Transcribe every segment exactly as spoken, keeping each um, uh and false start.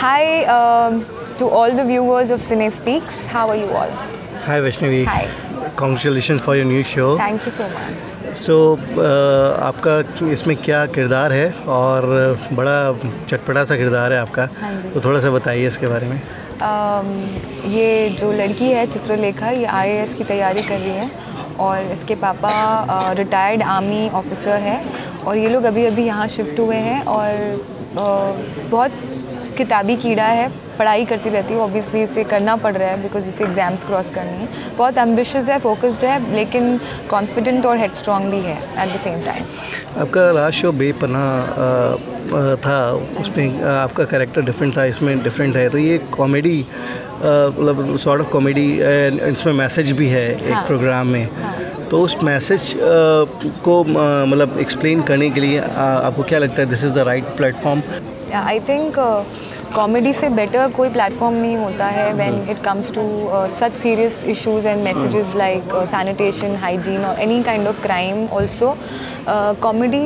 Hi um, to all the viewers of Cinespeaks. How are you all? Hi Vaishnavi. Hi. Congratulations for your new show. Thank you so much. So uh, आपका इसमें क्या किरदार है और बड़ा चटपटा सा किरदार है आपका, तो थोड़ा सा बताइए इसके बारे में। um, ये जो लड़की है चित्रलेखा, ये आई ए एस की तैयारी कर रही है और इसके पापा रिटायर्ड आर्मी ऑफिसर है और ये लोग अभी अभी यहाँ शिफ्ट हुए हैं और uh, बहुत किताबी कीड़ा है, पढ़ाई करती रहती है। ऑब्वियसली इसे करना पड़ रहा है बिकॉज इसे एग्ज़ाम्स क्रॉस करनी है। बहुत एम्बिशियस है, फोकस्ड है, लेकिन कॉन्फिडेंट और हेड स्ट्रॉन्ग भी है एट द सेम टाइम। आपका लास्ट शो बेपनाह था, उसमें आपका कैरेक्टर डिफरेंट था, इसमें डिफरेंट है, तो ये कॉमेडी मतलब सॉर्ट ऑफ कॉमेडी, इसमें मैसेज भी है एक हाँ, प्रोग्राम में। हाँ, तो उस मैसेज को मतलब एक्सप्लेन करने के लिए आपको क्या लगता है this is the right platform? I think comedy से बेटर कोई प्लेटफॉर्म नहीं होता है when it comes to such serious issues and messages like sanitation, hygiene और any kind of crime also. Comedy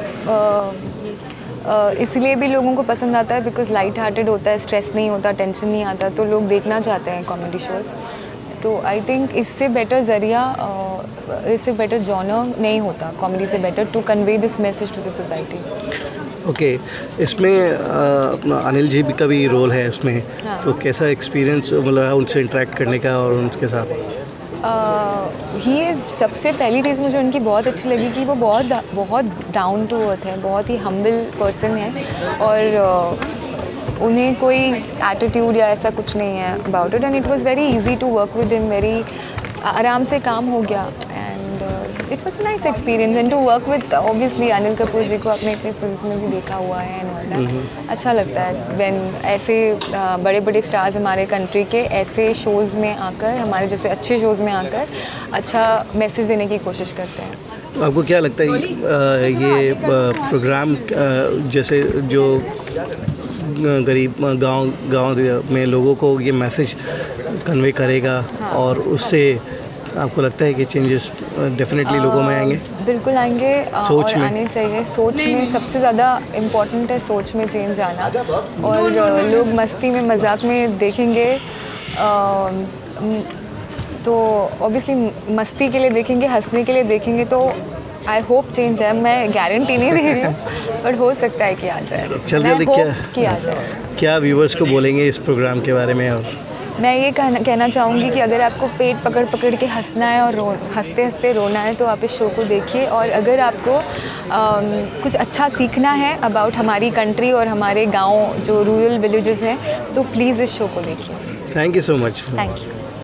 इसलिए भी लोगों को पसंद आता है बिकॉज लाइट हार्टेड होता है, स्ट्रेस नहीं होता, टेंशन नहीं आता, तो लोग देखना चाहते हैं कॉमेडी शोज़। तो आई थिंक इससे बेटर ज़रिया, इससे बेटर जॉनर नहीं होता कॉमेडी से better to convey this message to the society. Okay okay, इसमें अपना अनिल जी का भी रोल है इसमें। हाँ. तो कैसा एक्सपीरियंस मतलब उनसे इंटरेक्ट करने का और उनके साथ? ही uh, इज़ सबसे पहली चीज़ मुझे उनकी बहुत अच्छी लगी कि वो बहुत बहुत डाउन टू अर्थ है, बहुत ही हम्बल पर्सन है और uh, उन्हें कोई एटीट्यूड या ऐसा कुछ नहीं है about it and it was very easy to work with him. Very आराम से काम हो गया and it was nice experience and to work with obviously Anil Kapoor ji को आपने इतने फिल्म्स में भी देखा हुआ है एंड ऑल दैट। अच्छा लगता है व्हेन ऐसे बड़े बड़े स्टार्स हमारे कंट्री के ऐसे शोज़ में आकर, हमारे जैसे अच्छे शोज़ में आकर अच्छा मैसेज देने की कोशिश करते हैं। आपको क्या लगता है ये प्रोग्राम जैसे जो गरीब गांव गांव में लोगों को ये मैसेज कन्वे करेगा? हाँ। और उससे आपको लगता है कि चेंजेस डेफिनेटली लोगों में आएंगे? बिल्कुल आएंगे, सोच और में आने चाहिए। सोच में सबसे ज़्यादा इम्पोर्टेंट है, सोच में चेंज आना। और लोग मस्ती में मजाक में देखेंगे तो ऑब्वियसली मस्ती के लिए देखेंगे, हंसने के लिए देखेंगे, तो आई होप चेंज है। मैं गारंटी नहीं दे रही हूँ पर हो सकता है कि आ जाए। चल जल्दी क्या कि आ जाए। क्या व्यूवर्स को बोलेंगे इस प्रोग्राम के बारे में? और मैं ये कहना कहना चाहूँगी कि अगर आपको पेट पकड़ पकड़ के हंसना है और रो हंसते हंसते रोना है तो आप इस शो को देखिए, और अगर आपको आ, कुछ अच्छा सीखना है अबाउट हमारी कंट्री और हमारे गांव जो रूरल विलेजेस हैं तो प्लीज़ इस शो को देखिए। Thank you so much. Thank you.